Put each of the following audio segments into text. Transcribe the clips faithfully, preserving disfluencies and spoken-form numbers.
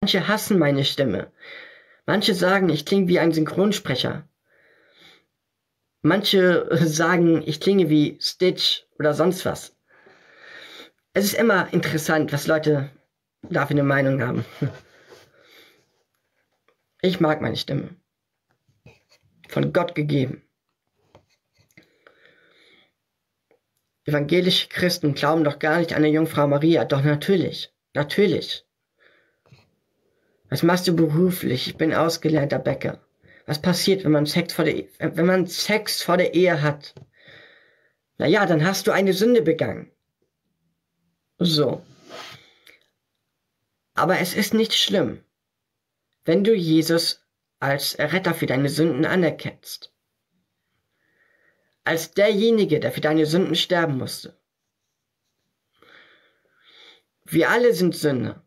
Manche hassen meine Stimme. Manche sagen, ich klinge wie ein Synchronsprecher. Manche sagen, ich klinge wie Stitch oder sonst was. Es ist immer interessant, was Leute dafür eine Meinung haben. Ich mag meine Stimme. Von Gott gegeben. Evangelische Christen glauben doch gar nicht an die Jungfrau Maria. Doch natürlich. Natürlich. Was machst du beruflich? Ich bin ausgelernter Bäcker. Was passiert, wenn man Sex vor der, e wenn man Sex vor der Ehe hat? Naja, dann hast du eine Sünde begangen. So. Aber es ist nicht schlimm, wenn du Jesus als Erretter für deine Sünden anerkennst. Als derjenige, der für deine Sünden sterben musste. Wir alle sind Sünder.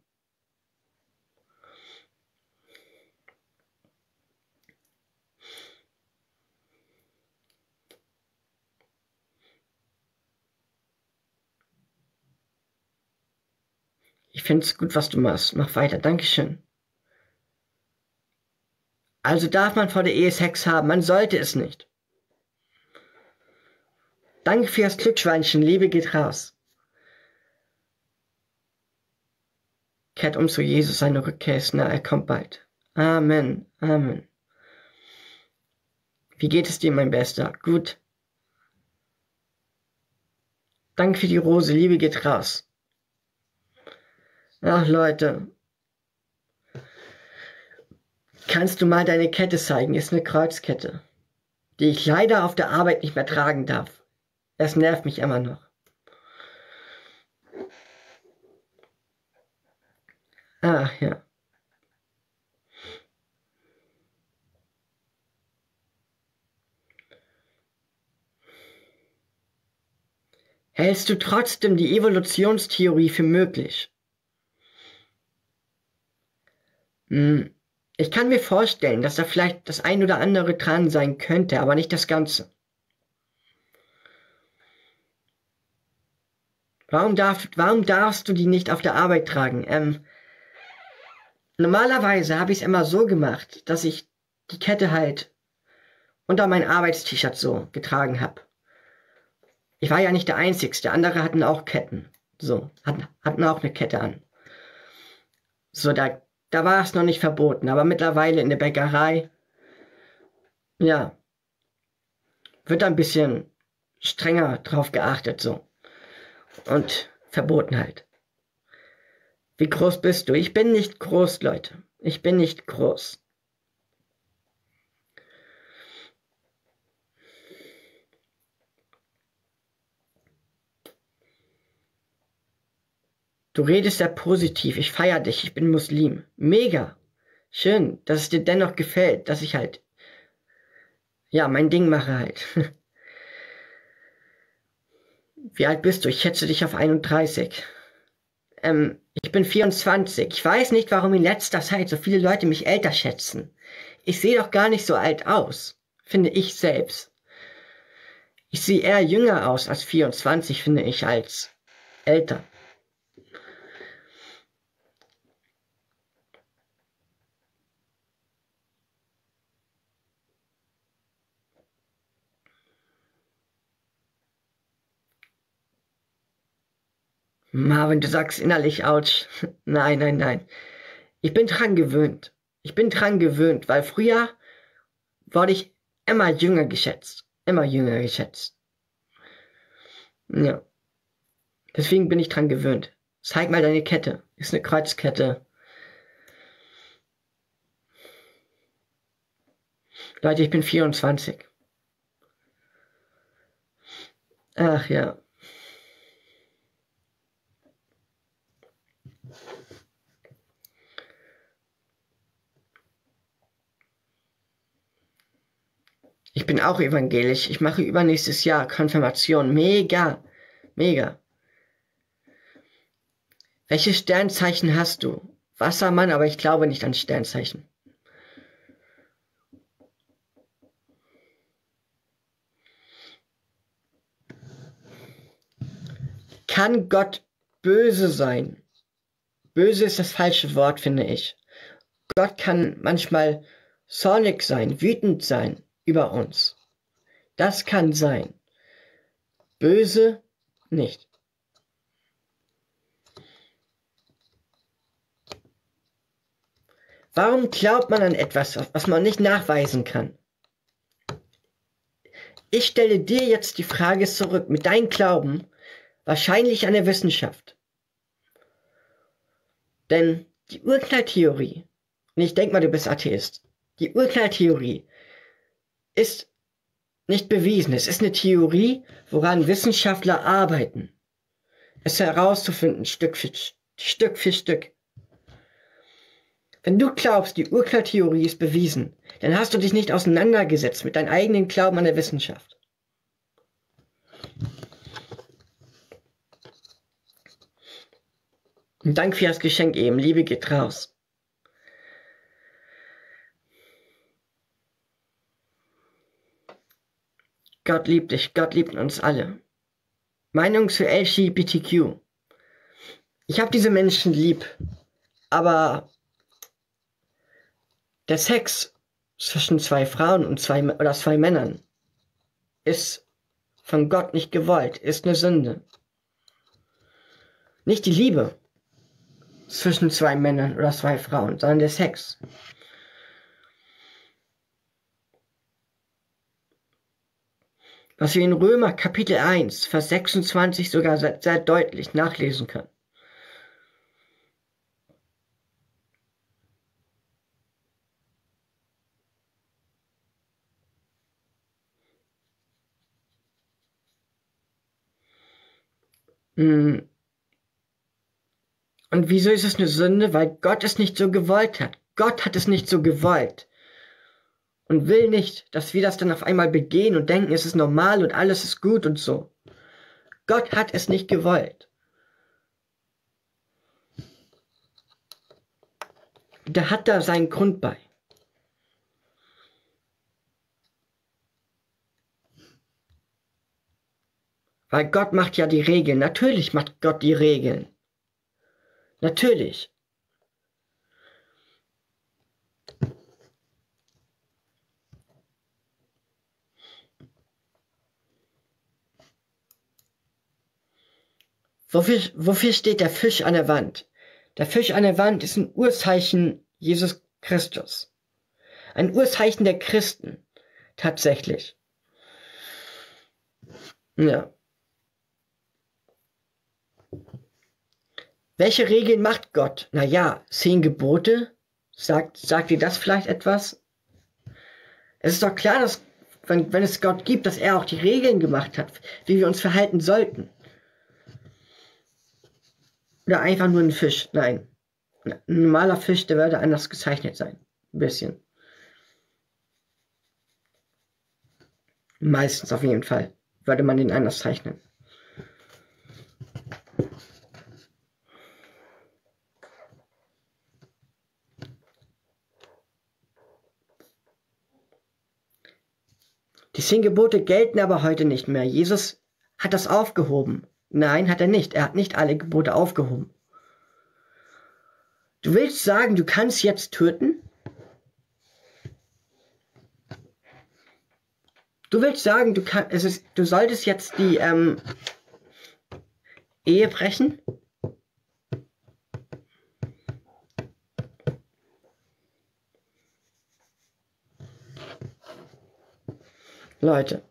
Ich finde es gut, was du machst. Mach weiter. Dankeschön. Also darf man vor der Ehe Sex haben. Man sollte es nicht. Danke fürs Glücksschweinchen. Liebe geht raus. Kehrt um zu Jesus. Seine Rückkehr ist nah. Er kommt bald. Amen. Amen. Wie geht es dir, mein Bester? Gut. Danke für die Rose. Liebe geht raus. Ach, Leute. Kannst du mal deine Kette zeigen? Ist eine Kreuzkette, die ich leider auf der Arbeit nicht mehr tragen darf. Das nervt mich immer noch. Ach ja. Hältst du trotzdem die Evolutionstheorie für möglich? Hm. Ich kann mir vorstellen, dass da vielleicht das ein oder andere dran sein könnte, aber nicht das Ganze. Warum, darf, warum darfst du die nicht auf der Arbeit tragen? Ähm, normalerweise habe ich es immer so gemacht, dass ich die Kette halt unter mein Arbeitst-T-Shirt so getragen habe. Ich war ja nicht der Einzige, andere hatten auch Ketten. So, hatten, hatten auch eine Kette an. So, da, da war es noch nicht verboten, aber mittlerweile in der Bäckerei, ja, wird da ein bisschen strenger drauf geachtet, so. Und verboten halt. Wie groß bist du? Ich bin nicht groß, Leute. Ich bin nicht groß. Du redest sehr positiv. Ich feiere dich. Ich bin Muslim. Mega. Schön, dass es dir dennoch gefällt, dass ich halt, ja, mein Ding mache halt. Wie alt bist du? Ich schätze dich auf einunddreißig. Ähm, ich bin vierundzwanzig. Ich weiß nicht, warum in letzter Zeit so viele Leute mich älter schätzen. Ich sehe doch gar nicht so alt aus, finde ich selbst. Ich sehe eher jünger aus als vierundzwanzig, finde ich, als älter. Marvin, du sagst innerlich, ouch. Nein, nein, nein. Ich bin dran gewöhnt. Ich bin dran gewöhnt, weil früher wurde ich immer jünger geschätzt. Immer jünger geschätzt. Ja. Deswegen bin ich dran gewöhnt. Zeig mal deine Kette. Ist eine Kreuzkette. Leute, ich bin vierundzwanzig. Ach ja. Ich bin auch evangelisch. Ich mache übernächstes Jahr Konfirmation. Mega. Mega. Welches Sternzeichen hast du? Wassermann, aber ich glaube nicht an Sternzeichen. Kann Gott böse sein? Böse ist das falsche Wort, finde ich. Gott kann manchmal zornig sein, wütend sein über uns. Das kann sein. Böse nicht. Warum glaubt man an etwas, was man nicht nachweisen kann? Ich stelle dir jetzt die Frage zurück, mit deinem Glauben, wahrscheinlich an der Wissenschaft. Denn die Urknalltheorie, und ich denke mal, du bist Atheist, die Urknalltheorie ist nicht bewiesen. Es ist eine Theorie, woran Wissenschaftler arbeiten, es herauszufinden, Stück für Stück. Für Stück. Wenn du glaubst, die Urknalltheorie ist bewiesen, dann hast du dich nicht auseinandergesetzt mit deinem eigenen Glauben an der Wissenschaft. Und Dank für das Geschenk eben. Liebe geht raus. Gott liebt dich. Gott liebt uns alle. Meinung zu L G B T Q. Ich habe diese Menschen lieb, aber der Sex zwischen zwei Frauen und zwei oder zwei Männern ist von Gott nicht gewollt, ist eine Sünde. Nicht die Liebe zwischen zwei Männern oder zwei Frauen, sondern der Sex. Was wir in Römer Kapitel eins, Vers sechsundzwanzig sogar sehr, sehr deutlich nachlesen können. Und wieso ist es eine Sünde? Weil Gott es nicht so gewollt hat. Gott hat es nicht so gewollt. Und will nicht, dass wir das dann auf einmal begehen und denken, es ist normal und alles ist gut und so. Gott hat es nicht gewollt. Der hat da seinen Grund bei. Weil Gott macht ja die Regeln. Natürlich macht Gott die Regeln. Natürlich. Wofür, wofür steht der Fisch an der Wand? Der Fisch an der Wand ist ein Urzeichen Jesus Christus. Ein Urzeichen der Christen. Tatsächlich. Ja. Welche Regeln macht Gott? Naja, zehn Gebote. Sagt, sagt dir das vielleicht etwas? Es ist doch klar, dass, wenn, wenn es Gott gibt, dass er auch die Regeln gemacht hat, wie wir uns verhalten sollten. Oder einfach nur ein Fisch. Nein. Ein normaler Fisch, der würde anders gezeichnet sein. Ein bisschen. Meistens auf jeden Fall. Würde man den anders zeichnen. Die zehn Gebote gelten aber heute nicht mehr. Jesus hat das aufgehoben. Nein, hat er nicht. Er hat nicht alle Gebote aufgehoben. Du willst sagen, du kannst jetzt töten? Du willst sagen, du, kann, es ist, du solltest jetzt die ähm, Ehe brechen? Leute.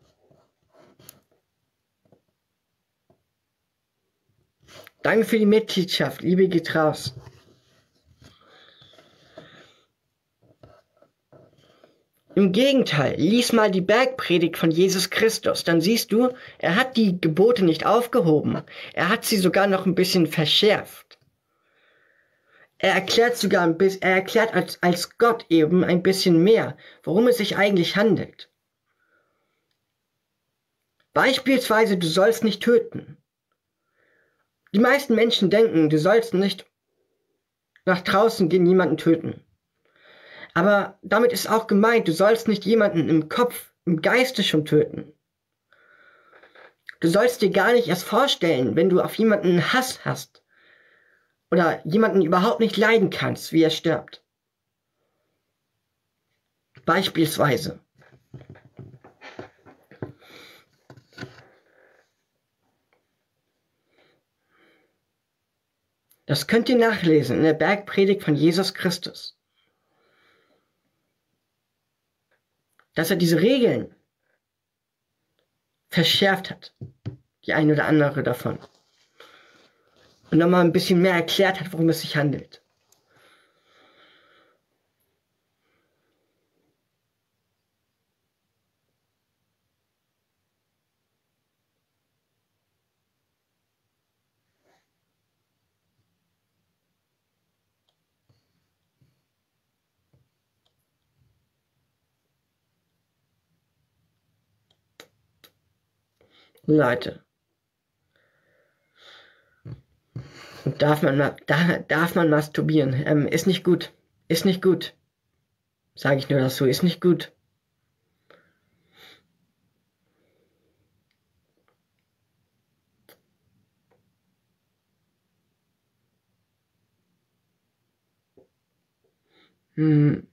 Danke für die Mitgliedschaft, liebe geht raus. Im Gegenteil, lies mal die Bergpredigt von Jesus Christus, dann siehst du, er hat die Gebote nicht aufgehoben, er hat sie sogar noch ein bisschen verschärft. Er erklärt sogar ein bisschen, er erklärt als, als Gott eben ein bisschen mehr, worum es sich eigentlich handelt. Beispielsweise, du sollst nicht töten. Die meisten Menschen denken, du sollst nicht nach draußen gehen, jemanden töten. Aber damit ist auch gemeint, du sollst nicht jemanden im Kopf, im Geiste schon töten. Du sollst dir gar nicht erst vorstellen, wenn du auf jemanden Hass hast oder jemanden überhaupt nicht leiden kannst, wie er stirbt. Beispielsweise. Das könnt ihr nachlesen in der Bergpredigt von Jesus Christus. Dass er diese Regeln verschärft hat, die eine oder andere davon. Und nochmal ein bisschen mehr erklärt hat, worum es sich handelt. Leute. Darf man, da, darf man masturbieren? Ähm, ist nicht gut. Ist nicht gut. Sage ich nur dazu. Ist nicht gut. Hm.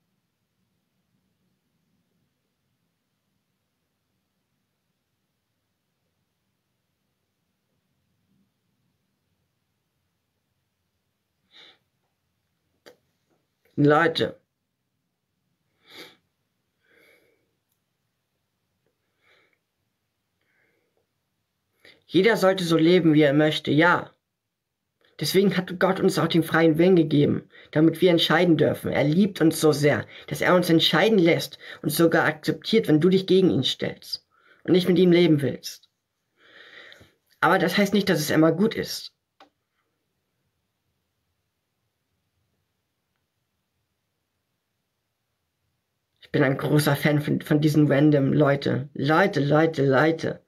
Leute. Jeder sollte so leben, wie er möchte, ja. Deswegen hat Gott uns auch den freien Willen gegeben, damit wir entscheiden dürfen. Er liebt uns so sehr, dass er uns entscheiden lässt und sogar akzeptiert, wenn du dich gegen ihn stellst und nicht mit ihm leben willst. Aber das heißt nicht, dass es immer gut ist. Ich bin ein großer Fan von, von diesen random Leute. Leute, Leute, Leute.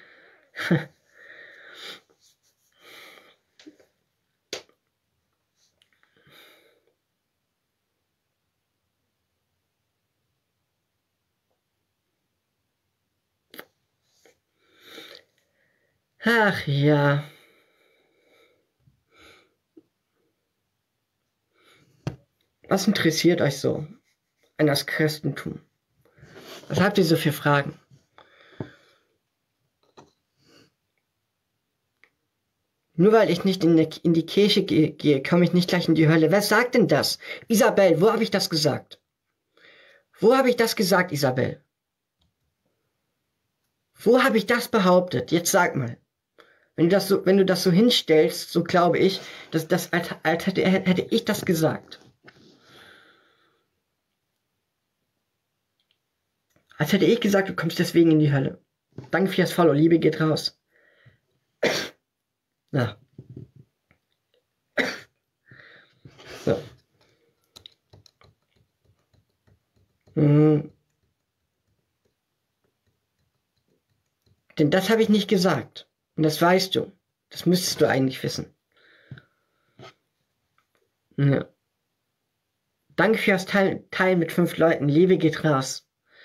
Ach ja. Was interessiert euch so an das Christentum? Was habt ihr so für Fragen? Nur weil ich nicht in die, in die Kirche gehe, gehe komme ich nicht gleich in die Hölle. Wer sagt denn das? Isabel, wo habe ich das gesagt? Wo habe ich das gesagt, Isabel? Wo habe ich das behauptet? Jetzt sag mal. Wenn du das so, wenn du das so hinstellst, so glaube ich, dass das, als, als hätte, hätte ich das gesagt. Als hätte ich gesagt, du kommst deswegen in die Hölle. Danke fürs Follow, Liebe geht raus. Ja. So. Hm. Denn das habe ich nicht gesagt. Und das weißt du. Das müsstest du eigentlich wissen. Ja. Danke fürs Teil, Teil mit fünf Leuten. Liebe geht raus.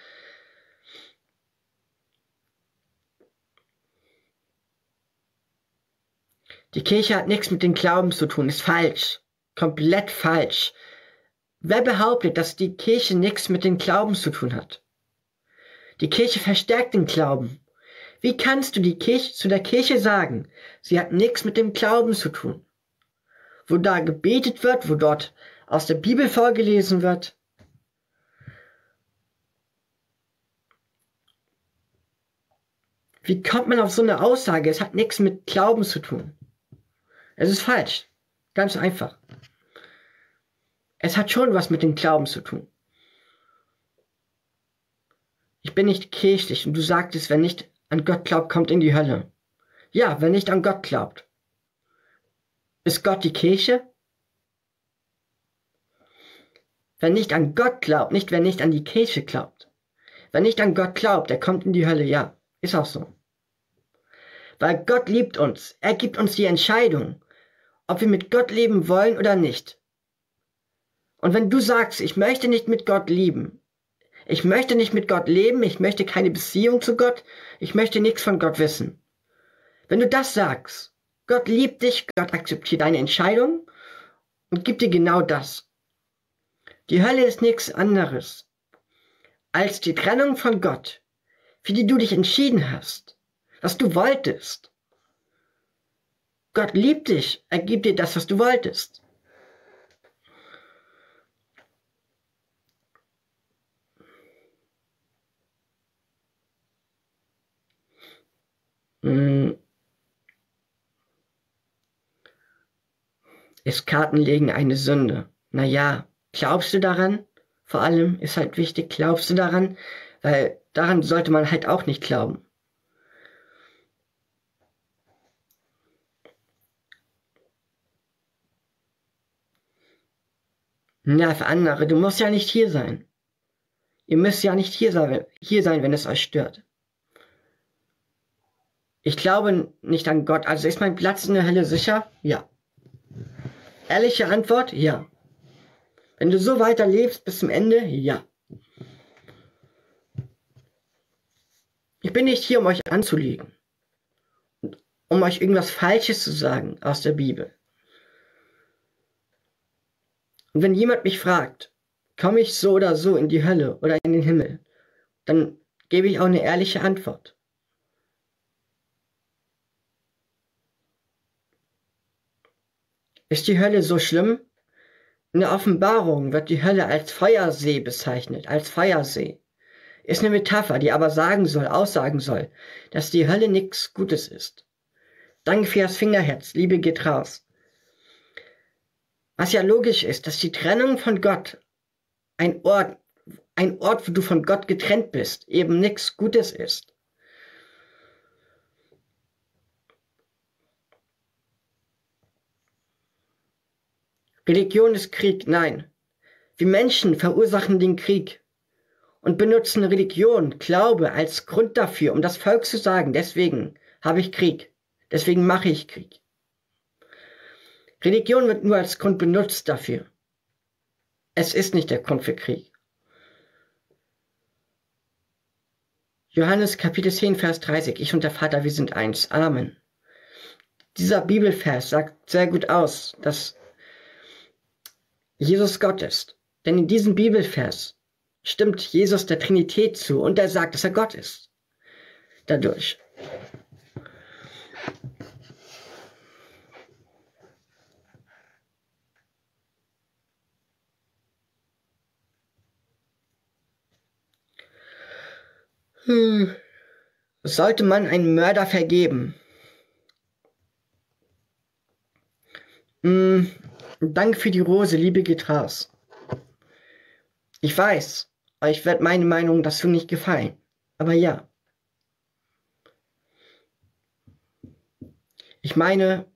Die Kirche hat nichts mit dem Glauben zu tun. Ist falsch. Komplett falsch. Wer behauptet, dass die Kirche nichts mit dem Glauben zu tun hat? Die Kirche verstärkt den Glauben. Wie kannst du die Kirche zu der Kirche sagen, sie hat nichts mit dem Glauben zu tun? Wo da gebetet wird, wo dort aus der Bibel vorgelesen wird. Wie kommt man auf so eine Aussage? Es hat nichts mit Glauben zu tun. Es ist falsch. Ganz einfach. Es hat schon was mit dem Glauben zu tun. Ich bin nicht kirchlich und du sagtest, wer nicht an Gott glaubt, kommt in die Hölle. Ja, wer nicht an Gott glaubt. Ist Gott die Kirche? Wer nicht an Gott glaubt, nicht wer nicht an die Kirche glaubt. Wer nicht an Gott glaubt, der kommt in die Hölle, ja. Ist auch so. Weil Gott liebt uns. Er gibt uns die Entscheidung, ob wir mit Gott leben wollen oder nicht. Und wenn du sagst, ich möchte nicht mit Gott leben, ich möchte nicht mit Gott leben, ich möchte keine Beziehung zu Gott, ich möchte nichts von Gott wissen. Wenn du das sagst, Gott liebt dich, Gott akzeptiert deine Entscheidung und gibt dir genau das. Die Hölle ist nichts anderes. als die Trennung von Gott, für die du dich entschieden hast, was du wolltest. Gott liebt dich, er gibt dir das, was du wolltest. Hm. Ist Kartenlegen eine Sünde? Naja, glaubst du daran? Vor allem ist halt wichtig, glaubst du daran? Weil daran sollte man halt auch nicht glauben. Na, für andere, du musst ja nicht hier sein. Ihr müsst ja nicht hier sein, hier sein, wenn es euch stört. Ich glaube nicht an Gott. Also ist mein Platz in der Hölle sicher? Ja. Ehrliche Antwort? Ja. Wenn du so weiter lebst bis zum Ende? Ja. Ich bin nicht hier, um euch anzulügen. Um euch irgendwas Falsches zu sagen aus der Bibel. Und wenn jemand mich fragt, komme ich so oder so in die Hölle oder in den Himmel, dann gebe ich auch eine ehrliche Antwort. Ist die Hölle so schlimm? In der Offenbarung wird die Hölle als Feuersee bezeichnet, als Feuersee. Ist eine Metapher, die aber sagen soll, aussagen soll, dass die Hölle nichts Gutes ist. Danke für das Fingerherz, Liebe geht raus. Was ja logisch ist, dass die Trennung von Gott, ein Ort, ein Ort, wo du von Gott getrennt bist, eben nichts Gutes ist. Religion ist Krieg, nein. Wir Menschen verursachen den Krieg und benutzen Religion, Glaube als Grund dafür, um das Volk zu sagen, deswegen habe ich Krieg, deswegen mache ich Krieg. Religion wird nur als Grund benutzt dafür. Es ist nicht der Grund für Krieg. Johannes Kapitel zehn, Vers dreißig. Ich und der Vater, wir sind eins. Amen. Dieser Bibelvers sagt sehr gut aus, dass Jesus Gott ist. Denn in diesem Bibelvers stimmt Jesus der Trinität zu und er sagt, dass er Gott ist. Dadurch. Hm. Sollte man einen Mörder vergeben? Hm. Danke für die Rose, Liebe geht raus. Ich weiß, euch wird meine Meinung dazu nicht gefallen. Aber ja. Ich meine,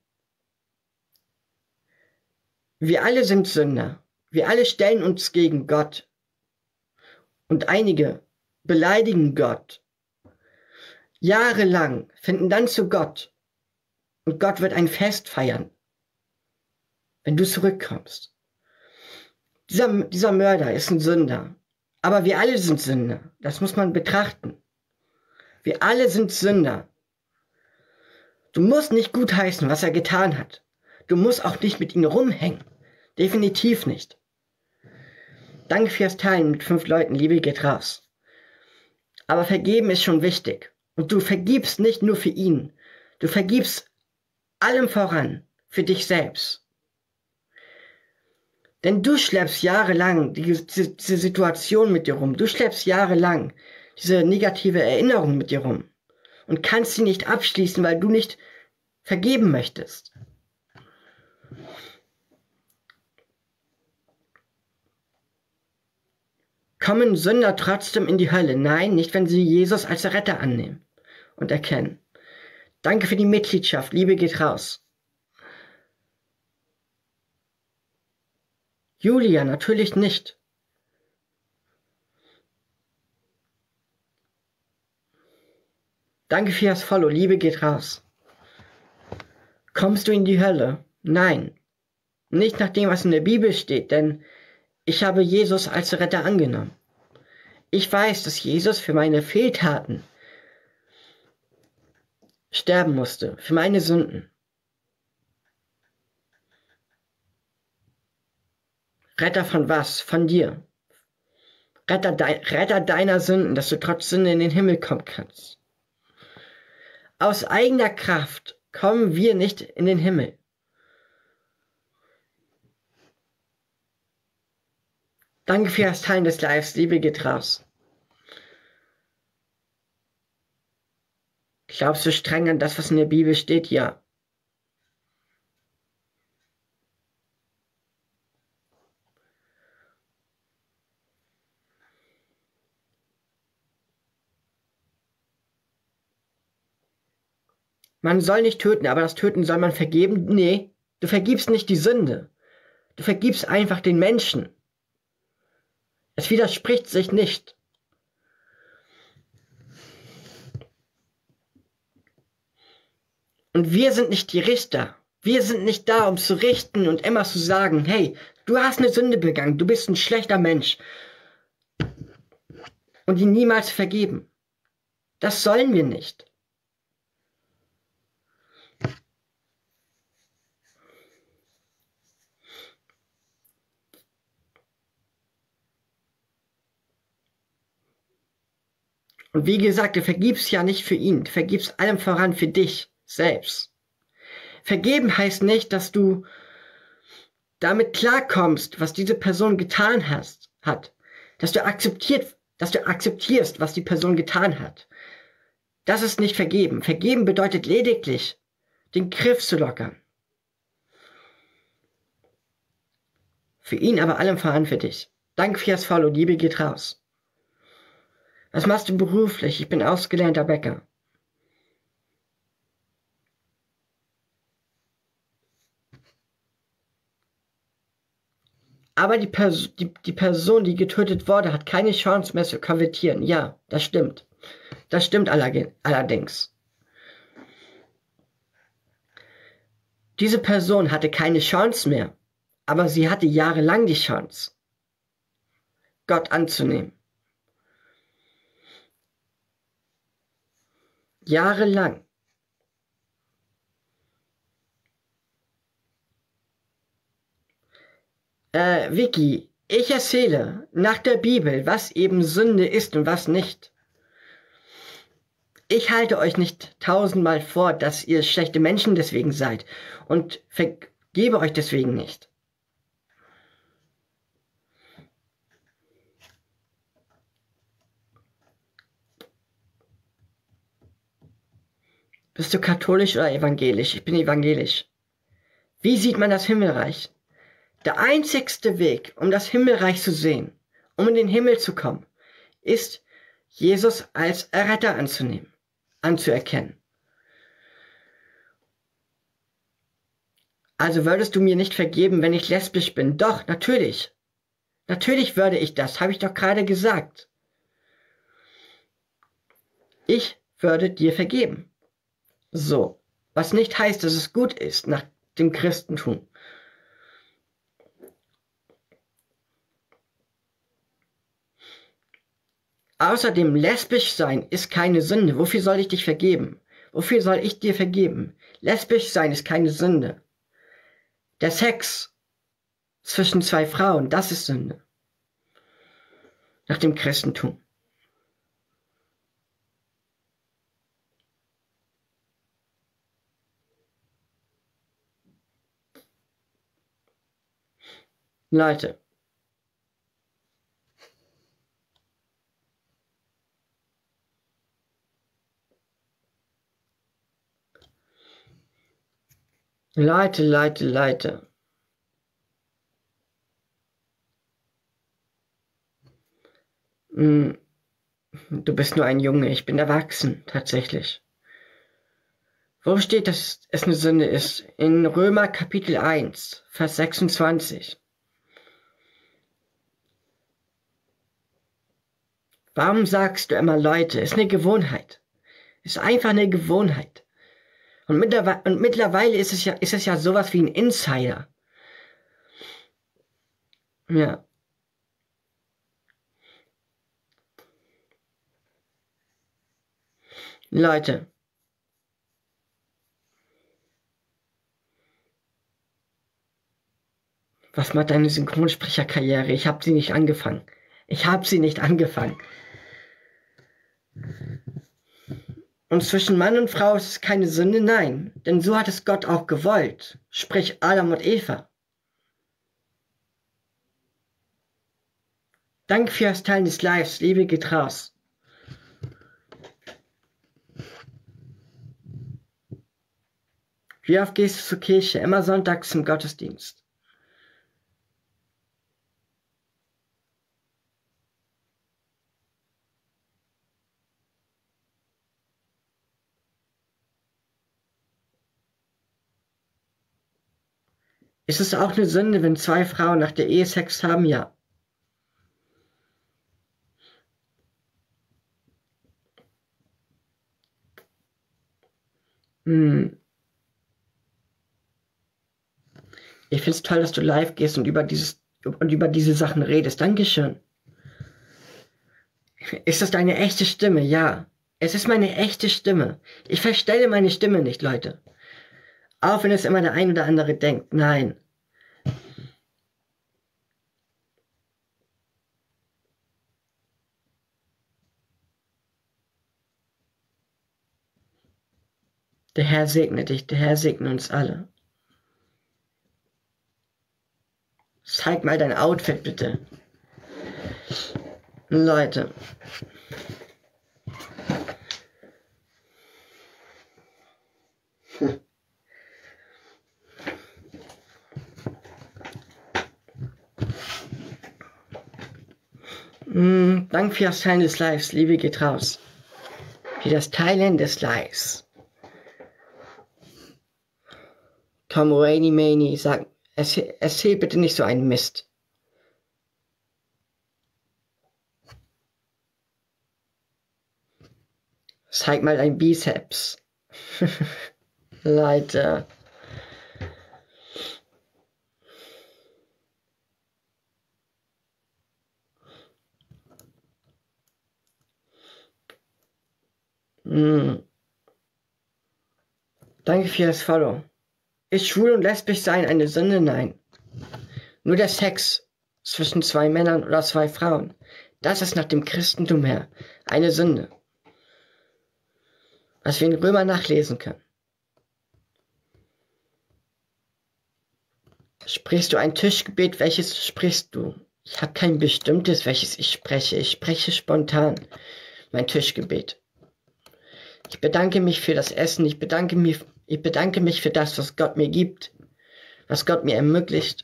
wir alle sind Sünder. Wir alle stellen uns gegen Gott. Und einige beleidigen Gott. Jahrelang finden dann zu Gott. Und Gott wird ein Fest feiern, wenn du zurückkommst. Dieser, dieser Mörder ist ein Sünder. Aber wir alle sind Sünder. Das muss man betrachten. Wir alle sind Sünder. Du musst nicht gutheißen, was er getan hat. Du musst auch nicht mit ihm rumhängen. Definitiv nicht. Danke fürs Teilen mit fünf Leuten. Liebe geht raus. Aber vergeben ist schon wichtig. Und du vergibst nicht nur für ihn. Du vergibst allem voran für dich selbst. Denn du schleppst jahrelang diese, diese Situation mit dir rum. Du schleppst jahrelang diese negative Erinnerung mit dir rum. Und kannst sie nicht abschließen, weil du nicht vergeben möchtest. Kommen Sünder trotzdem in die Hölle? Nein, nicht wenn sie Jesus als Retter annehmen und erkennen. Danke für die Mitgliedschaft. Liebe geht raus. Julia, natürlich nicht. Danke für das Follow. Liebe geht raus. Kommst du in die Hölle? Nein. Nicht nach dem, was in der Bibel steht, denn ich habe Jesus als Retter angenommen. Ich weiß, dass Jesus für meine Fehltaten sterben musste, für meine Sünden. Retter von was? Von dir. Retter, de Retter deiner Sünden, dass du trotz Sünde in den Himmel kommen kannst. Aus eigener Kraft kommen wir nicht in den Himmel. Danke für das Teilen des Lives. Liebe geht raus. Glaubst du streng an das, was in der Bibel steht? Ja. Man soll nicht töten, aber das Töten soll man vergeben? Nee, du vergibst nicht die Sünde. Du vergibst einfach den Menschen. Es widerspricht sich nicht. Und wir sind nicht die Richter. Wir sind nicht da, um zu richten und immer zu sagen, hey, du hast eine Sünde begangen, du bist ein schlechter Mensch. Und ihn niemals vergeben. Das sollen wir nicht. Und wie gesagt, du vergibst ja nicht für ihn, du vergibst allem voran für dich selbst. Vergeben heißt nicht, dass du damit klarkommst, was diese Person getan hast, hat. Dass du akzeptiert, dass du akzeptierst, was die Person getan hat. Das ist nicht vergeben. Vergeben bedeutet lediglich, den Griff zu lockern. Für ihn aber allem voran für dich. Danke fürs Follow, Liebe geht raus. Was machst du beruflich? Ich bin ausgelernter Bäcker. Aber die, Pers die, die Person, die getötet wurde, hat keine Chance mehr zu konvertieren. Ja, das stimmt. Das stimmt allerdings. Diese Person hatte keine Chance mehr, aber sie hatte jahrelang die Chance, Gott anzunehmen. Jahrelang. Äh, Vicky, ich erzähle nach der Bibel, was eben Sünde ist und was nicht. Ich halte euch nicht tausendmal vor, dass ihr schlechte Menschen deswegen seid und vergebe euch deswegen nicht. Bist du katholisch oder evangelisch? Ich bin evangelisch. Wie sieht man das Himmelreich? Der einzigste Weg, um das Himmelreich zu sehen, um in den Himmel zu kommen, ist, Jesus als Erretter anzunehmen, anzuerkennen. Also würdest du mir nicht vergeben, wenn ich lesbisch bin? Doch, natürlich. Natürlich würde ich das, habe ich doch gerade gesagt. Ich würde dir vergeben. So, was nicht heißt, dass es gut ist nach dem Christentum. Außerdem, lesbisch sein ist keine Sünde. Wofür soll ich dich vergeben? Wofür soll ich dir vergeben? Lesbisch sein ist keine Sünde. Der Sex zwischen zwei Frauen, das ist Sünde. Nach dem Christentum. Leute. Leute, Leute, Leute. Hm, du bist nur ein Junge, ich bin erwachsen, tatsächlich. Wo steht, dass es eine Sünde ist? In Römer Kapitel eins, Vers sechsundzwanzig. Warum sagst du immer Leute? Ist eine Gewohnheit. Ist einfach eine Gewohnheit. Und mittlerweile, und mittlerweile ist es ja, ist es ja sowas wie ein Insider. Ja. Leute. Was macht deine Synchronsprecherkarriere? Ich habe sie nicht angefangen. Ich habe sie nicht angefangen. Und zwischen Mann und Frau ist es keine Sünde, nein. Denn so hat es Gott auch gewollt. Sprich Adam und Eva. Danke für das Teilen des Lives. Liebe geht raus. Wie oft gehst du zur Kirche? Immer sonntags zum Gottesdienst. Ist es auch eine Sünde, wenn zwei Frauen nach der Ehe Sex haben? Ja. Hm. Ich finde es toll, dass du live gehst und über, dieses, und über diese Sachen redest. Dankeschön. Ist das deine echte Stimme? Ja. Es ist meine echte Stimme. Ich verstelle meine Stimme nicht, Leute. Auch wenn es immer der ein oder andere denkt. Nein. Der Herr segne dich. Der Herr segne uns alle. Zeig mal dein Outfit, bitte. Leute. Mm, danke für das Teilen des Lives. Liebe geht raus. Für das Teilen des Lives. Tom Rainy Maney sagt, erzähl, erzähl bitte nicht so einen Mist. Zeig mal dein Bizeps. Leute. Mm. Danke für das Follow. Ist schwul und lesbisch sein eine Sünde? Nein. Nur der Sex zwischen zwei Männern oder zwei Frauen, das ist nach dem Christentum her eine Sünde. Was wir in Römer nachlesen können. Sprichst du ein Tischgebet? Welches sprichst du? Ich habe kein bestimmtes, welches ich spreche. Ich spreche spontan mein Tischgebet. Ich bedanke mich für das Essen. Ich bedanke mich, ich bedanke mich für das, was Gott mir gibt, was Gott mir ermöglicht.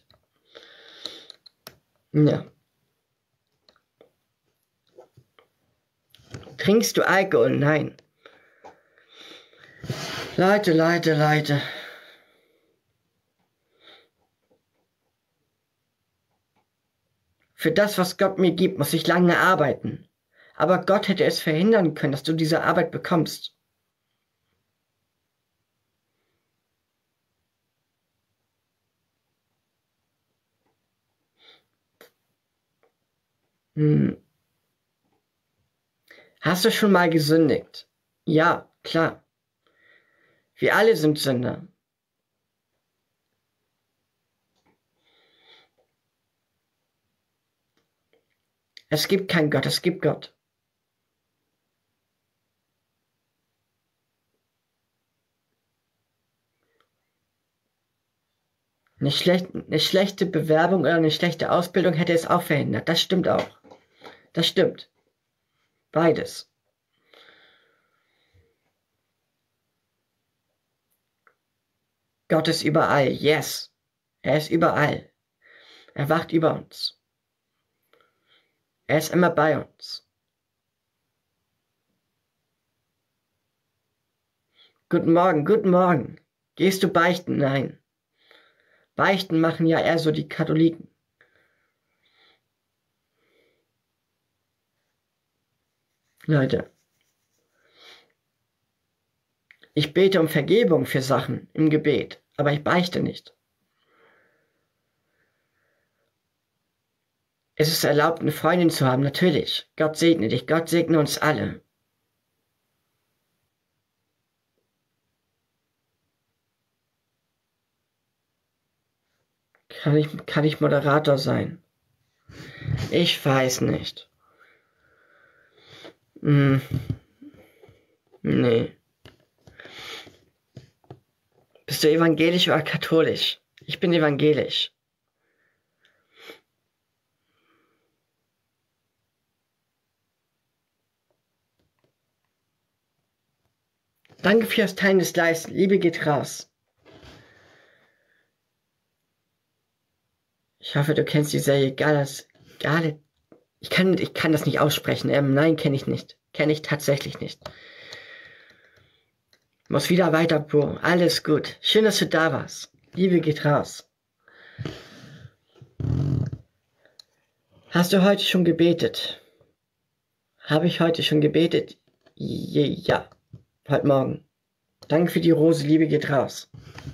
Ja. Trinkst du Alkohol? Nein. Leute, Leute, Leute. Für das, was Gott mir gibt, muss ich lange arbeiten. Aber Gott hätte es verhindern können, dass du diese Arbeit bekommst. Hm. Hast du schon mal gesündigt? Ja, klar. Wir alle sind Sünder. Es gibt keinen Gott, es gibt Gott. Eine, schlecht, eine schlechte Bewerbung oder eine schlechte Ausbildung hätte es auch verhindert. Das stimmt auch. Das stimmt. Beides. Gott ist überall. Yes. Er ist überall. Er wacht über uns. Er ist immer bei uns. Guten Morgen, guten Morgen. Gehst du beichten? Nein. Beichten machen ja eher so die Katholiken. Leute. Ich bete um Vergebung für Sachen im Gebet, aber ich beichte nicht. Es ist erlaubt, eine Freundin zu haben, natürlich. Gott segne dich, Gott segne uns alle. Kann ich, kann ich Moderator sein? Ich weiß nicht. Hm. Nee. Bist du evangelisch oder katholisch? Ich bin evangelisch. Danke fürs Teilen des Lives. Liebe geht raus. Ich hoffe, du kennst die Serie Galas. Gale. Ich kann, ich kann das nicht aussprechen. Ähm, nein, kenne ich nicht. Kenne ich tatsächlich nicht. Muss wieder weiter, Bro. Alles gut. Schön, dass du da warst. Liebe geht raus. Hast du heute schon gebetet? Habe ich heute schon gebetet? Ja. Heute Morgen. Danke für die Rose. Liebe geht raus.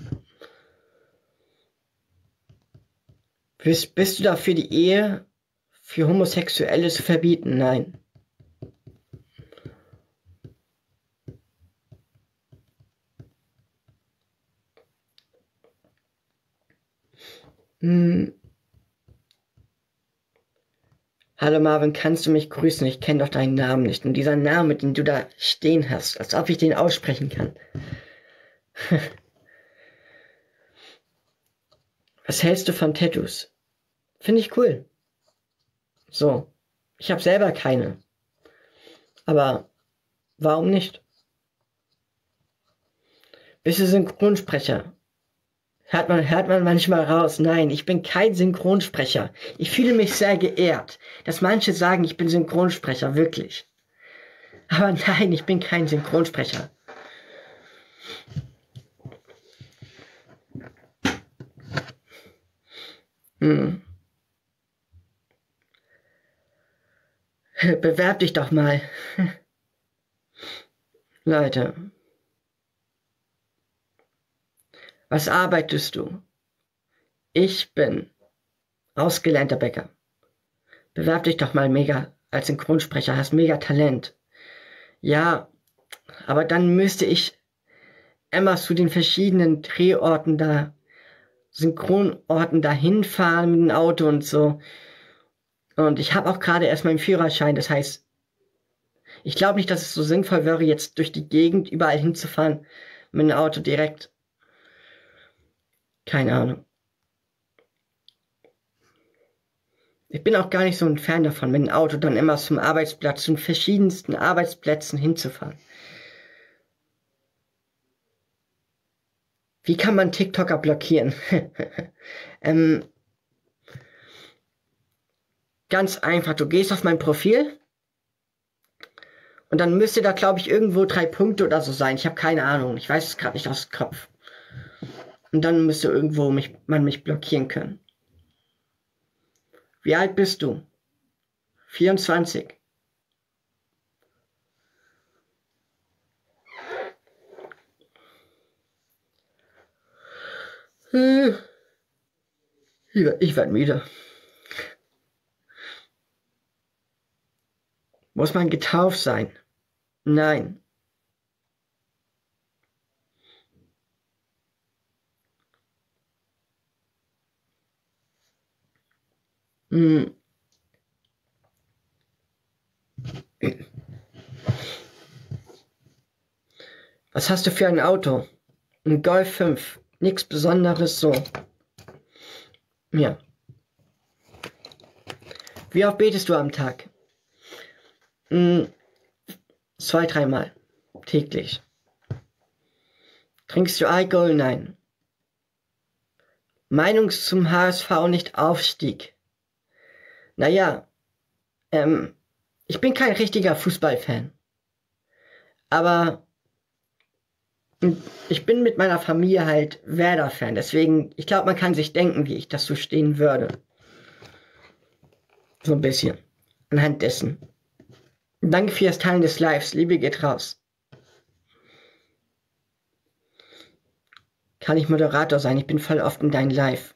Bist, bist du dafür, die Ehe für Homosexuelle zu verbieten? Nein. Hm. Hallo Marvin, kannst du mich grüßen? Ich kenne doch deinen Namen nicht. Und dieser Name, den du da stehen hast, als ob ich den aussprechen kann. Was hältst du von Tattoos? Finde ich cool. So, ich habe selber keine. Aber warum nicht? Bist du Synchronsprecher? Hört man, hört man manchmal raus. Nein, ich bin kein Synchronsprecher. Ich fühle mich sehr geehrt, dass manche sagen, ich bin Synchronsprecher, wirklich. Aber nein, ich bin kein Synchronsprecher. Hm. Bewerb dich doch mal. Leute. Was arbeitest du? Ich bin ausgelernter Bäcker. Bewerb dich doch mal mega als Synchronsprecher, hast mega Talent. Ja, aber dann müsste ich immer zu den verschiedenen Drehorten da, Synchronorten dahin fahren mit dem Auto und so. Und ich habe auch gerade erst meinen Führerschein, das heißt, ich glaube nicht, dass es so sinnvoll wäre, jetzt durch die Gegend überall hinzufahren mit dem Auto direkt. Keine Ahnung. Ich bin auch gar nicht so ein Fan davon, mit dem Auto dann immer zum Arbeitsplatz, zu den verschiedensten Arbeitsplätzen hinzufahren. Wie kann man TikToker blockieren? ähm, ganz einfach, du gehst auf mein Profil und dann müsste da, glaube ich, irgendwo drei Punkte oder so sein. Ich habe keine Ahnung, ich weiß es gerade nicht aus dem Kopf. Und dann müsste irgendwo mich, man mich blockieren können. Wie alt bist du? vierundzwanzig. Hm. Ich werde müde. Muss man getauft sein? Nein. Hm. Was hast du für ein Auto? Ein Golf fünf. Nichts Besonderes so. Ja. Wie oft betest du am Tag? Hm. Zwei, dreimal. Täglich. Trinkst du Alkohol? Nein. Meinung zum H S V nicht Aufstieg. Naja, ähm, ich bin kein richtiger Fußballfan. Aber ich bin mit meiner Familie halt Werder-Fan. Deswegen, ich glaube, man kann sich denken, wie ich das so stehen würde. So ein bisschen. Anhand dessen. Danke für das Teilen des Lives. Liebe geht raus. Kann ich Moderator sein? Ich bin voll oft in deinem Live.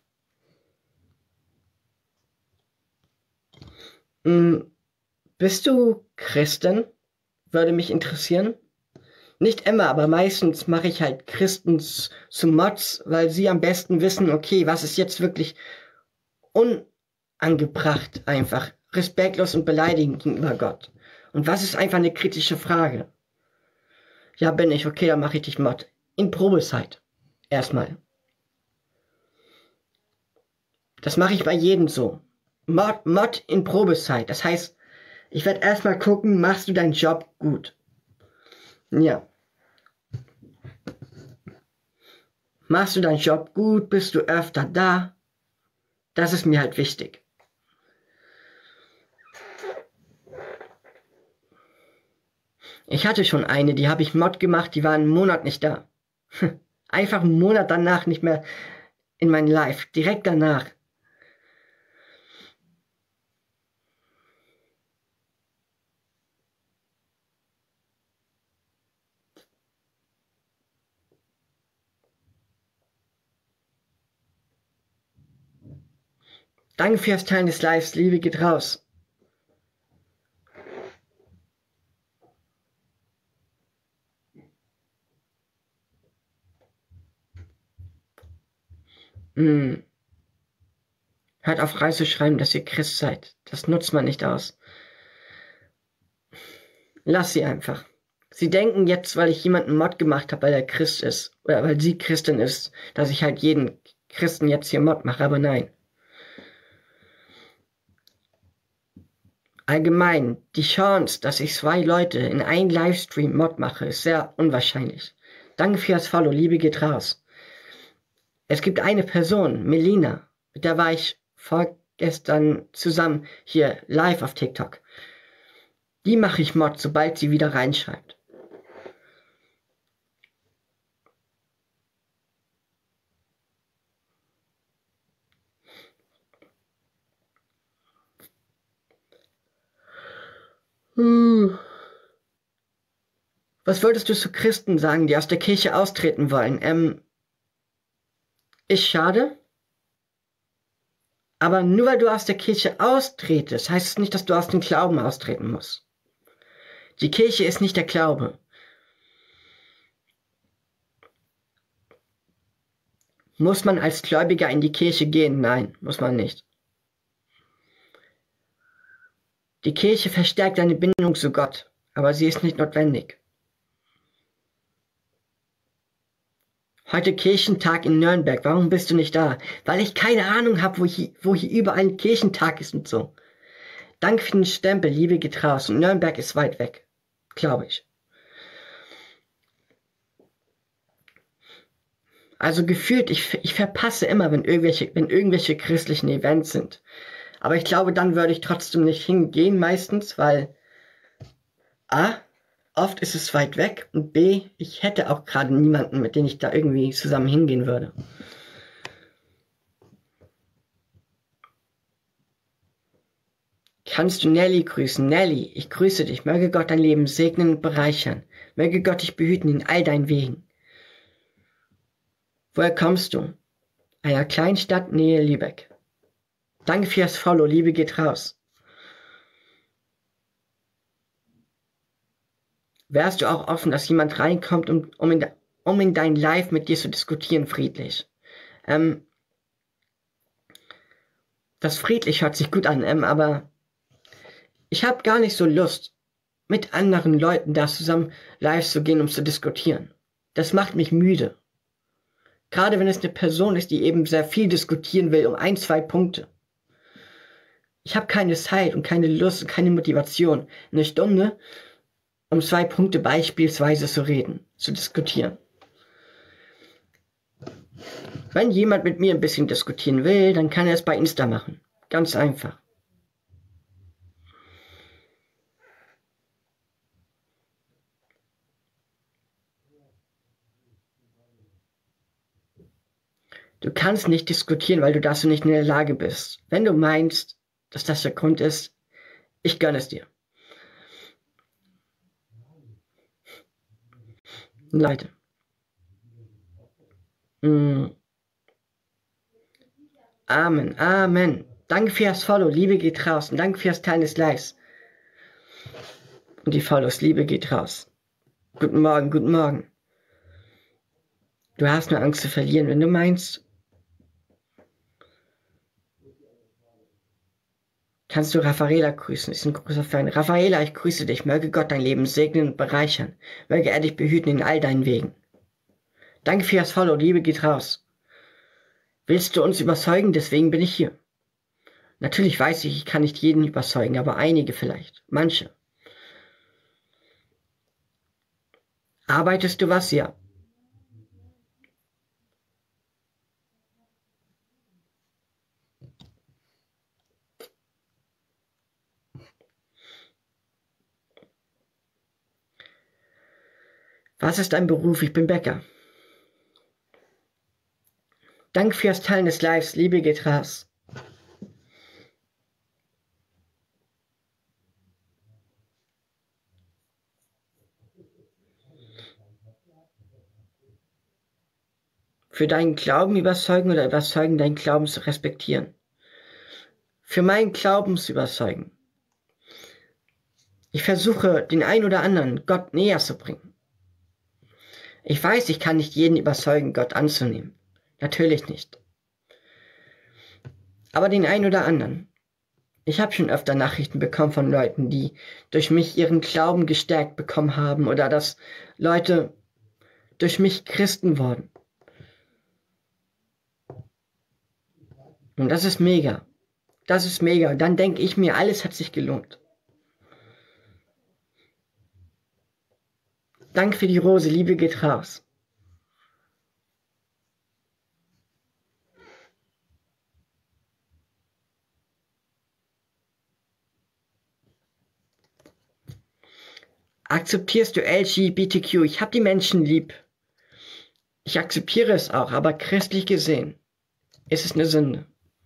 Hm, bist du Christin? Würde mich interessieren. Nicht immer, aber meistens mache ich halt Christen zu Mods, weil sie am besten wissen, okay, was ist jetzt wirklich un angebracht, einfach respektlos und beleidigend gegenüber Gott. Und was ist einfach eine kritische Frage? Ja, bin ich, okay, dann mache ich dich Mod. In Probezeit. Erstmal. Das mache ich bei jedem so. Mod, Mod in Probezeit. Das heißt, ich werde erstmal gucken, machst du deinen Job gut? Ja. Machst du deinen Job gut? Bist du öfter da? Das ist mir halt wichtig. Ich hatte schon eine, die habe ich Mod gemacht, die war einen Monat nicht da. Einfach einen Monat danach nicht mehr in mein Live. Direkt danach. Danke fürs Teilen des Lives. Liebe geht raus. Hm. Hört auf Reise schreiben, dass ihr Christ seid. Das nutzt man nicht aus. Lass sie einfach. Sie denken jetzt, weil ich jemanden Mod gemacht habe, weil er Christ ist, oder weil sie Christin ist, dass ich halt jeden Christen jetzt hier Mod mache, aber nein. Allgemein, die Chance, dass ich zwei Leute in einen Livestream Mod mache, ist sehr unwahrscheinlich. Danke für das Follow, Liebe geht raus. Es gibt eine Person, Melina, mit der war ich vorgestern zusammen hier live auf TikTok. Die mache ich Mod, sobald sie wieder reinschreibt. Hm. Was würdest du zu Christen sagen, die aus der Kirche austreten wollen? Ähm, ist schade. Aber nur weil du aus der Kirche austretest, heißt es nicht, dass du aus dem Glauben austreten musst. Die Kirche ist nicht der Glaube. Muss man als Gläubiger in die Kirche gehen? Nein, muss man nicht. Die Kirche verstärkt deine Bindung zu Gott, aber sie ist nicht notwendig. Heute Kirchentag in Nürnberg. Warum bist du nicht da? Weil ich keine Ahnung habe, wo hier, wo hier überall ein Kirchentag ist und so. Danke für den Stempel, Liebe geht raus. Und Nürnberg ist weit weg. Glaube ich. Also gefühlt, ich, ich verpasse immer, wenn irgendwelche, wenn irgendwelche christlichen Events sind. Aber ich glaube, dann würde ich trotzdem nicht hingehen meistens, weil A, oft ist es weit weg und B, ich hätte auch gerade niemanden, mit dem ich da irgendwie zusammen hingehen würde. Kannst du Nelly grüßen? Nelly, ich grüße dich. Möge Gott dein Leben segnen und bereichern. Möge Gott dich behüten in all deinen Wegen. Woher kommst du? Einer Kleinstadt nähe Lübeck. Danke für das Follow, Liebe geht raus. Wärst du auch offen, dass jemand reinkommt, um, um, in, um in dein Live mit dir zu diskutieren, friedlich? Ähm, das friedlich hört sich gut an, ähm, aber ich habe gar nicht so Lust, mit anderen Leuten da zusammen live zu gehen, um zu diskutieren. Das macht mich müde. Gerade wenn es eine Person ist, die eben sehr viel diskutieren will, um ein, zwei Punkte. Ich habe keine Zeit und keine Lust und keine Motivation, eine Stunde, um zwei Punkte beispielsweise zu reden, zu diskutieren. Wenn jemand mit mir ein bisschen diskutieren will, dann kann er es bei Insta machen. Ganz einfach. Du kannst nicht diskutieren, weil du dazu nicht in der Lage bist. Wenn du meinst, dass das der Grund ist, ich gönne es dir. Leute. Mm. Amen, Amen. Danke für das Follow, Liebe geht raus. Und danke für das Teilen des Lives. Und die Follows, Liebe geht raus. Guten Morgen, guten Morgen. Du hast nur Angst zu verlieren, wenn du meinst, Kannst du Raffaela grüßen? Ist ein großer Fan. Raffaela, ich grüße dich. Möge Gott dein Leben segnen und bereichern. Möge er dich behüten in all deinen Wegen. Danke für das Follow. Liebe geht raus. Willst du uns überzeugen? Deswegen bin ich hier. Natürlich weiß ich, ich kann nicht jeden überzeugen, aber einige vielleicht. Manche. Arbeitest du was? Ja. Was ist dein Beruf? Ich bin Bäcker. Danke fürs Teilen des Lives. Liebe geht raus. Für deinen Glauben überzeugen oder überzeugen, deinen Glauben zu respektieren. Für meinen Glauben zu überzeugen. Ich versuche, den einen oder anderen Gott näher zu bringen. Ich weiß, ich kann nicht jeden überzeugen, Gott anzunehmen. Natürlich nicht. Aber den einen oder anderen. Ich habe schon öfter Nachrichten bekommen von Leuten, die durch mich ihren Glauben gestärkt bekommen haben oder dass Leute durch mich Christen wurden. Und das ist mega. Das ist mega. Und dann denke ich mir, alles hat sich gelohnt. Danke für die Rose, Liebe geht raus. Akzeptierst du L G B T Q? Ich habe die Menschen lieb. Ich akzeptiere es auch, aber christlich gesehen ist es eine Sünde.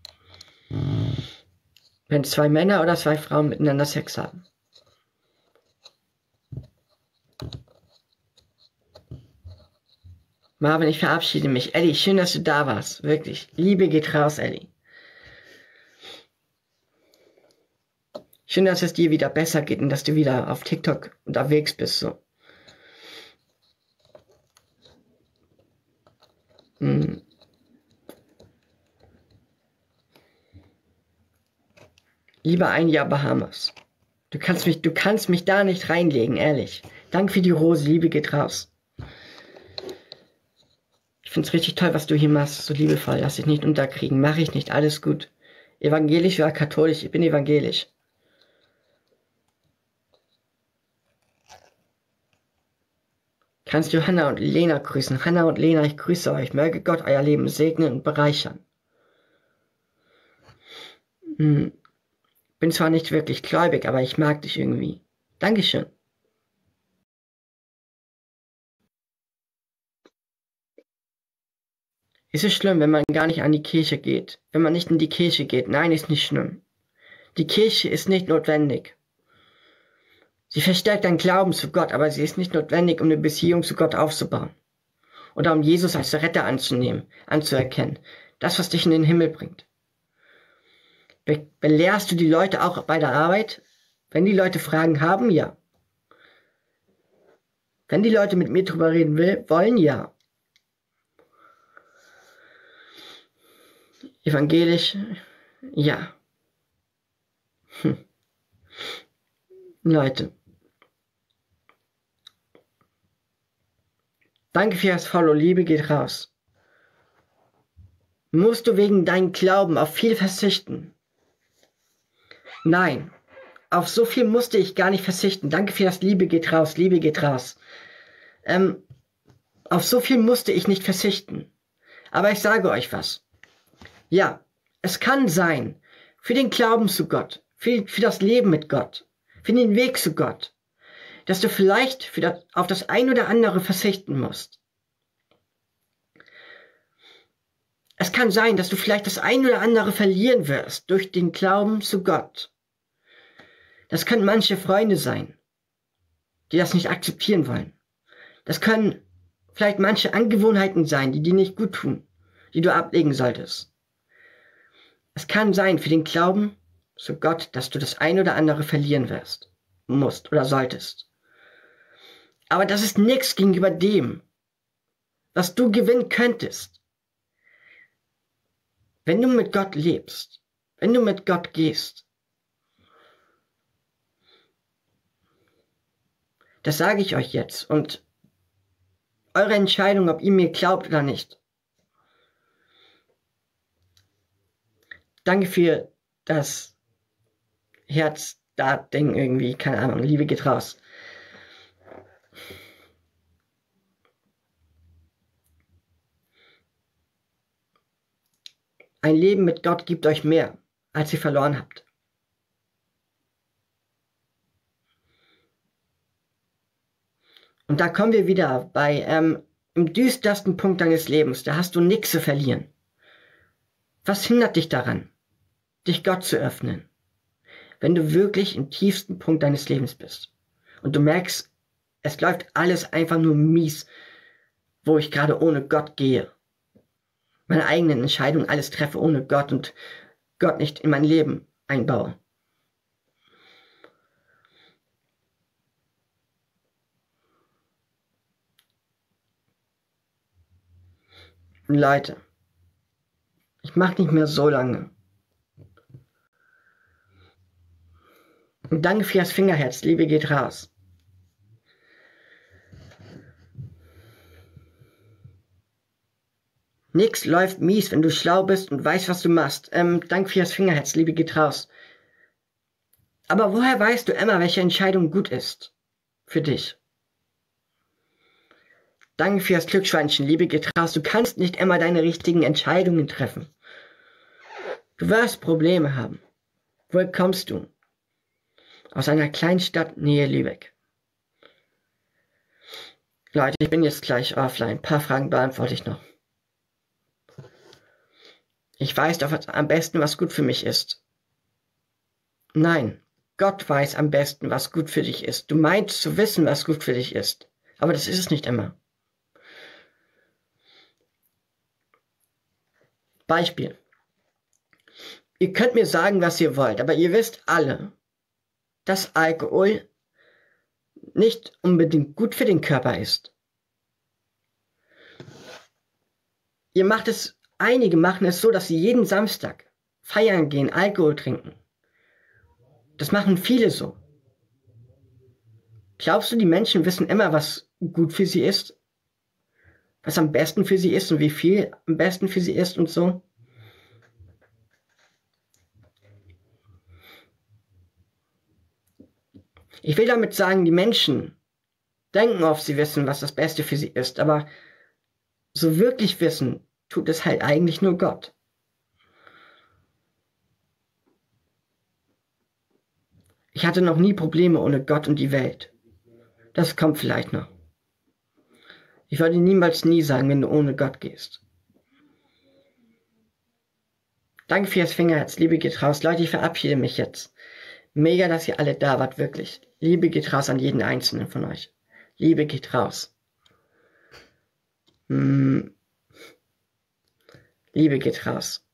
Wenn zwei Männer oder zwei Frauen miteinander Sex haben. Marvin, ich verabschiede mich. Ellie, schön, dass du da warst. Wirklich. Liebe geht raus, Ellie. Schön, dass es dir wieder besser geht und dass du wieder auf TikTok unterwegs bist. So. Hm. Lieber ein Jahr Bahamas. Du kannst mich, du kannst mich da nicht reinlegen, ehrlich. Danke für die Rose, Liebe geht raus. Ich find's richtig toll, was du hier machst. So liebevoll, lass dich nicht unterkriegen. Mache ich nicht, alles gut. Evangelisch oder katholisch, ich bin evangelisch. Kannst du Hannah und Lena grüßen? Hannah und Lena, ich grüße euch. Möge Gott euer Leben segnen und bereichern. Hm. Bin zwar nicht wirklich gläubig, aber ich mag dich irgendwie. Dankeschön. Ist es schlimm, wenn man gar nicht an die Kirche geht? Wenn man nicht in die Kirche geht? Nein, ist nicht schlimm. Die Kirche ist nicht notwendig. Sie verstärkt deinen Glauben zu Gott, aber sie ist nicht notwendig, um eine Beziehung zu Gott aufzubauen. Oder um Jesus als Retter anzunehmen, anzuerkennen. Das, was dich in den Himmel bringt. Be- belehrst du die Leute auch bei der Arbeit? Wenn die Leute Fragen haben, ja. Wenn die Leute mit mir drüber reden will, wollen, ja. Evangelisch, ja. Hm. Leute. Danke für das Follow, Liebe geht raus. Musst du wegen deinem Glauben auf viel verzichten? Nein, auf so viel musste ich gar nicht verzichten. Danke für das Liebe geht raus, Liebe geht raus. Ähm, auf so viel musste ich nicht verzichten. Aber ich sage euch was. Ja, es kann sein, für den Glauben zu Gott, für, für das Leben mit Gott, für den Weg zu Gott, dass du vielleicht für das, auf das ein oder andere verzichten musst. Es kann sein, dass du vielleicht das ein oder andere verlieren wirst durch den Glauben zu Gott. Das können manche Freunde sein, die das nicht akzeptieren wollen. Das können vielleicht manche Angewohnheiten sein, die dir nicht gut tun, die du ablegen solltest. Es kann sein für den Glauben zu Gott, dass du das ein oder andere verlieren wirst, musst oder solltest. Aber das ist nichts gegenüber dem, was du gewinnen könntest. Wenn du mit Gott lebst, wenn du mit Gott gehst, Das sage ich euch jetzt. Und eure Entscheidung, ob ihr mir glaubt oder nicht. Danke für das Herz-Dart-Ding irgendwie. Keine Ahnung. Liebe geht raus. Ein Leben mit Gott gibt euch mehr, als ihr verloren habt. Und da kommen wir wieder bei ähm, im düstersten Punkt deines Lebens. Da hast du nichts zu verlieren. Was hindert dich daran, dich Gott zu öffnen? Wenn du wirklich im tiefsten Punkt deines Lebens bist und du merkst, es läuft alles einfach nur mies, wo ich gerade ohne Gott gehe. Meine eigenen Entscheidungen alles treffe ohne Gott und Gott nicht in mein Leben einbaue. Leute, ich mache nicht mehr so lange. Und danke für das Fingerherz, Liebe geht raus. Nix läuft mies, wenn du schlau bist und weißt, was du machst. Ähm, danke für das Fingerherz, Liebe geht raus. Aber woher weißt du, Emma, welche Entscheidung gut ist für dich? Danke für das Glücksschweinchen, Liebe geht raus. Du kannst nicht immer deine richtigen Entscheidungen treffen. Du wirst Probleme haben. Woher kommst du? Aus einer Kleinstadt nähe Lübeck. Leute, ich bin jetzt gleich offline. Ein paar Fragen beantworte ich noch. Ich weiß doch am besten, was gut für mich ist. Nein, Gott weiß am besten, was gut für dich ist. Du meinst zu wissen, was gut für dich ist. Aber das ist es nicht immer. Beispiel. Ihr könnt mir sagen, was ihr wollt, aber ihr wisst alle, dass Alkohol nicht unbedingt gut für den Körper ist. Ihr macht es, einige machen es so, dass sie jeden Samstag feiern gehen, Alkohol trinken. Das machen viele so. Glaubst du, die Menschen wissen immer, was gut für sie ist? Was am besten für sie ist und wie viel am besten für sie ist und so? Ich will damit sagen, die Menschen denken oft, sie wissen, was das Beste für sie ist, aber so wirklich wissen, tut es halt eigentlich nur Gott. Ich hatte noch nie Probleme ohne Gott und die Welt. Das kommt vielleicht noch. Ich würde niemals nie sagen, wenn du ohne Gott gehst. Danke für das Fingerherz. Liebe geht raus. Leute, ich verabschiede mich jetzt. Mega, dass ihr alle da wart, wirklich. Liebe geht raus an jeden einzelnen von euch. Liebe geht raus. Hm. Liebe geht raus.